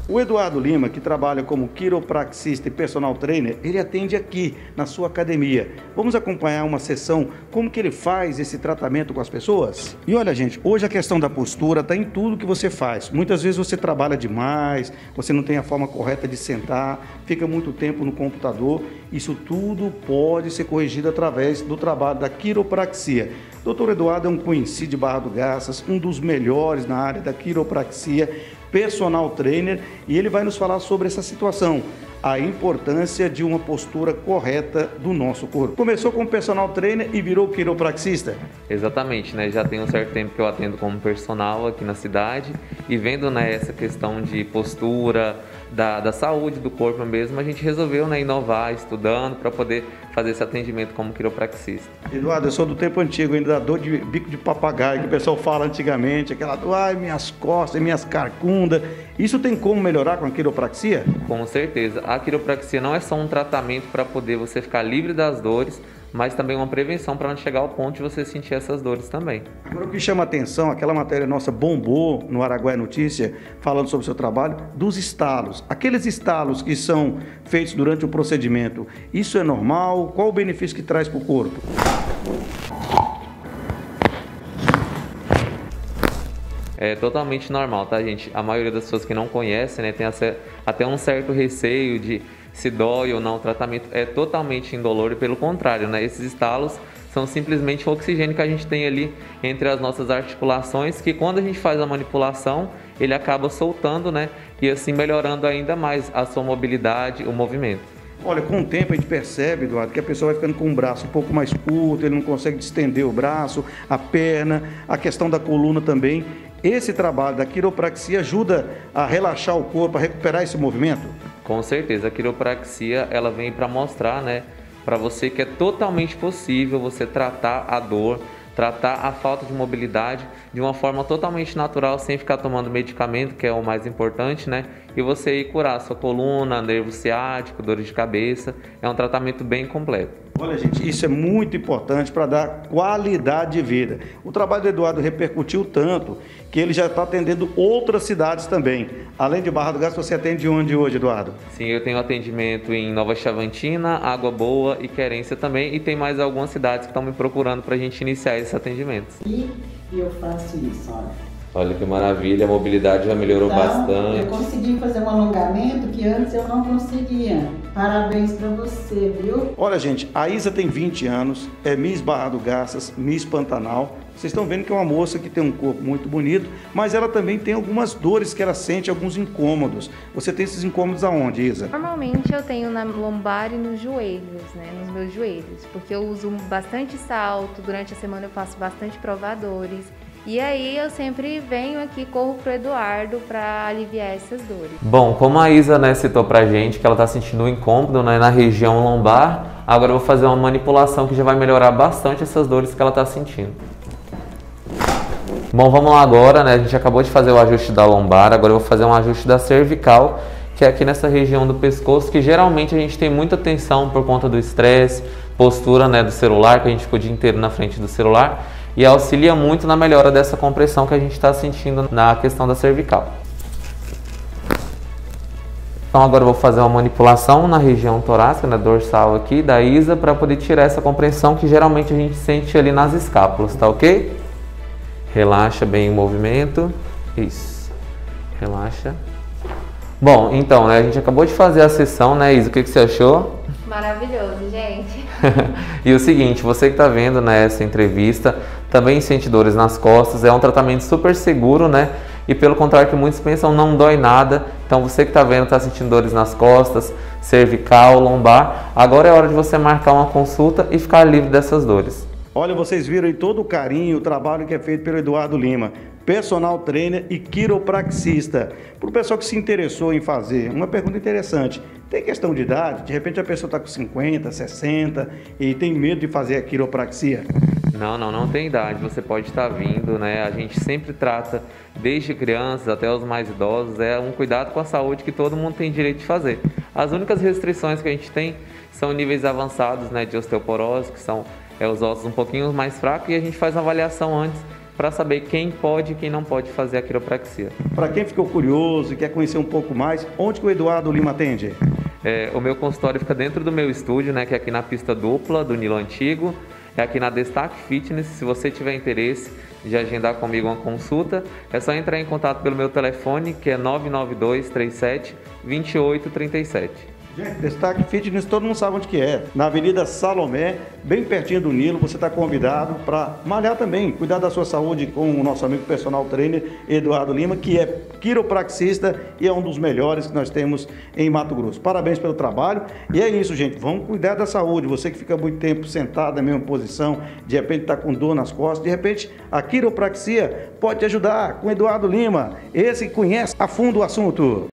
O Eduardo Lima, que trabalha como quiropraxista e personal trainer, ele atende aqui na sua academia. Vamos acompanhar uma sessão, como que ele faz esse tratamento com as pessoas? E olha, gente, hoje a questão da postura está em tudo que você faz. Muitas vezes você trabalha demais, você não tem a forma correta de sentar, fica muito tempo no computador. Isso tudo pode ser corrigido através do trabalho da quiropraxia. Dr. Eduardo é um conhecido de Barra do Garças, um dos melhores na área da quiropraxia, personal trainer, e ele vai nos falar sobre essa situação, a importância de uma postura correta do nosso corpo. Começou como personal trainer e virou quiropraxista? Exatamente, né? Já tem um certo tempo que eu atendo como personal aqui na cidade e vendo, né, essa questão de postura, da saúde do corpo mesmo, a gente resolveu, né, inovar, estudando para poder fazer esse atendimento como quiropraxista. Eduardo, eu sou do tempo antigo, ainda da dor de bico de papagaio, que o pessoal fala antigamente, aquela dor, ai, minhas costas, minhas carcundas. Isso tem como melhorar com a quiropraxia? Com certeza. A quiropraxia não é só um tratamento para poder você ficar livre das dores, mas também uma prevenção para não chegar ao ponto de você sentir essas dores também. Agora, o que chama atenção, aquela matéria nossa bombou no Araguaia Notícia, falando sobre o seu trabalho, dos estalos. Aqueles estalos que são feitos durante o procedimento, isso é normal? Qual o benefício que traz para o corpo? É totalmente normal, tá, gente? A maioria das pessoas que não conhecem, né, tem até um certo receio de se dói ou não. O tratamento é totalmente indolor e, pelo contrário, né, esses estalos são simplesmente o oxigênio que a gente tem ali entre as nossas articulações, que quando a gente faz a manipulação, ele acaba soltando, né, e assim melhorando ainda mais a sua mobilidade, o movimento. Olha, com o tempo a gente percebe, Eduardo, que a pessoa vai ficando com o braço um pouco mais curto, ele não consegue distender o braço, a perna, a questão da coluna também. Esse trabalho da quiropraxia ajuda a relaxar o corpo, a recuperar esse movimento? Com certeza, a quiropraxia ela vem para mostrar, né, para você que é totalmente possível você tratar a dor, tratar a falta de mobilidade de uma forma totalmente natural, sem ficar tomando medicamento, que é o mais importante, né? E você ir curar sua coluna, nervo ciático, dores de cabeça. É um tratamento bem completo. Olha, gente, isso é muito importante para dar qualidade de vida. O trabalho do Eduardo repercutiu tanto que ele já está atendendo outras cidades também. Além de Barra do Garças, você atende onde hoje, Eduardo? Sim, eu tenho atendimento em Nova Chavantina, Água Boa e Querência também. E tem mais algumas cidades que estão me procurando para a gente iniciar esses atendimentos. E eu faço isso, olha. Olha que maravilha, a mobilidade já melhorou Então, bastante. eu consegui fazer um alongamento que antes eu não conseguia. Parabéns para você, viu? Olha, gente, a Isa tem 20 anos, é Miss Barra do Garças, Miss Pantanal. Vocês estão vendo que é uma moça que tem um corpo muito bonito, mas ela também tem algumas dores que ela sente, alguns incômodos. Você tem esses incômodos aonde, Isa? Normalmente eu tenho na lombar e nos joelhos, né? Nos meus joelhos, porque eu uso bastante salto, durante a semana eu faço bastante provadores. E aí eu sempre venho aqui, corro pro Eduardo para aliviar essas dores. Bom, como a Isa, né, citou pra gente que ela tá sentindo um incômodo, né, na região lombar, agora eu vou fazer uma manipulação que já vai melhorar bastante essas dores que ela tá sentindo. Bom, vamos lá agora, né, a gente acabou de fazer o ajuste da lombar, agora eu vou fazer um ajuste da cervical, que é aqui nessa região do pescoço, que geralmente a gente tem muita tensão por conta do estresse, postura, né, do celular, que a gente ficou o dia inteiro na frente do celular, e auxilia muito na melhora dessa compressão que a gente está sentindo na questão da cervical. Então agora eu vou fazer uma manipulação na região torácica, na dorsal aqui da Isa, para poder tirar essa compressão que geralmente a gente sente ali nas escápulas, tá ok? Relaxa bem o movimento, isso, relaxa. Bom, então, né, a gente acabou de fazer a sessão, né, Isa, o que você achou? Maravilhoso, gente. E o seguinte, você que está vendo, né, essa entrevista, também sente dores nas costas, é um tratamento super seguro, né? E pelo contrário que muitos pensam, não dói nada. Então você que está vendo, está sentindo dores nas costas, cervical, lombar, agora é hora de você marcar uma consulta e ficar livre dessas dores. Olha, vocês viram aí todo o carinho, o trabalho que é feito pelo Eduardo Lima, personal trainer e quiropraxista. Para o pessoal que se interessou em fazer, uma pergunta interessante. Tem questão de idade? De repente a pessoa está com 50, 60 e tem medo de fazer a quiropraxia? Não tem idade. Você pode estar vindo, né? A gente sempre trata desde crianças até os mais idosos. É um cuidado com a saúde que todo mundo tem direito de fazer. As únicas restrições que a gente tem são níveis avançados, né, de osteoporose, que são os ossos um pouquinho mais fracos, e a gente faz uma avaliação antes para saber quem pode e quem não pode fazer a quiropraxia. Para quem ficou curioso e quer conhecer um pouco mais, onde que o Eduardo Lima atende? O meu consultório fica dentro do meu estúdio, né, que é aqui na pista dupla do Nilo Antigo, é aqui na Destaque Fitness. Se você tiver interesse de agendar comigo uma consulta, é só entrar em contato pelo meu telefone, que é 99237-2837. Gente, Destaque Fitness, todo mundo sabe onde que é. Na Avenida Salomé, bem pertinho do Nilo. Você está convidado para malhar também, cuidar da sua saúde com o nosso amigo personal trainer Eduardo Lima, que é quiropraxista e é um dos melhores que nós temos em Mato Grosso. Parabéns pelo trabalho. E é isso, gente. Vamos cuidar da saúde. Você que fica muito tempo sentado na mesma posição, de repente está com dor nas costas, de repente a quiropraxia pode te ajudar com Eduardo Lima, esse que conhece a fundo o assunto.